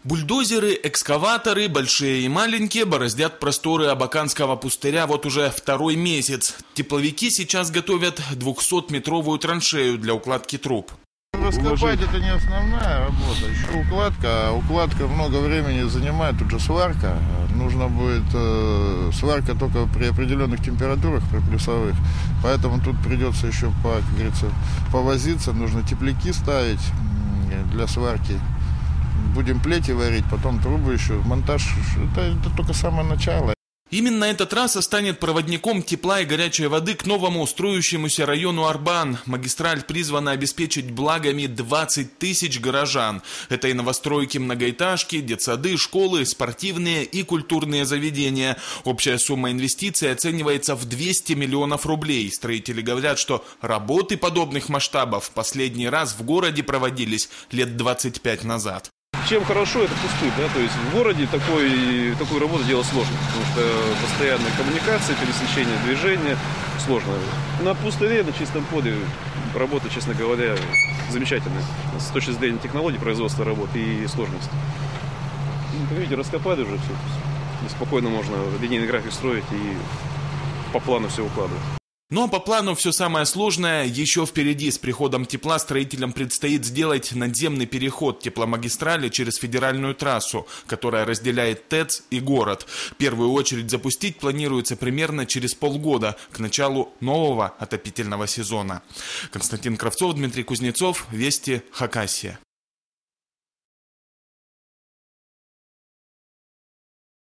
Бульдозеры, экскаваторы, большие и маленькие, бороздят просторы Абаканского пустыря вот уже второй месяц. Тепловики сейчас готовят 200-метровую траншею для укладки труб. Раскопать это не основная работа, еще укладка. Укладка много времени занимает, тут же сварка. Нужно будет сварка только при определенных температурах, при плюсовых. Поэтому тут придется еще, как говорится, повозиться. Нужно тепляки ставить для сварки. Будем плети варить, потом трубы еще. Монтаж это только самое начало. Именно эта трасса станет проводником тепла и горячей воды к новому строящемуся району Арбан. Магистраль призвана обеспечить благами 20 тысяч горожан. Это и новостройки, многоэтажки, детсады, школы, спортивные и культурные заведения. Общая сумма инвестиций оценивается в 200 миллионов рублей. Строители говорят, что работы подобных масштабов в последний раз в городе проводились лет 25 назад. Чем хорошо, это пустырь, да, то есть в городе такую работу делать сложно, потому что постоянная коммуникация, пересечение движения сложно. На пустыре, на чистом поле работа, честно говоря, замечательная. С точки зрения технологий, производства работы и сложности. Как видите, раскопали уже все. И спокойно можно линейный график строить и по плану все укладывать. Но по плану все самое сложное еще впереди. С приходом тепла строителям предстоит сделать надземный переход тепломагистрали через федеральную трассу, которая разделяет ТЭЦ и город. В первую очередь запустить планируется примерно через полгода, к началу нового отопительного сезона. Константин Кравцов, Дмитрий Кузнецов, Вести, Хакасия.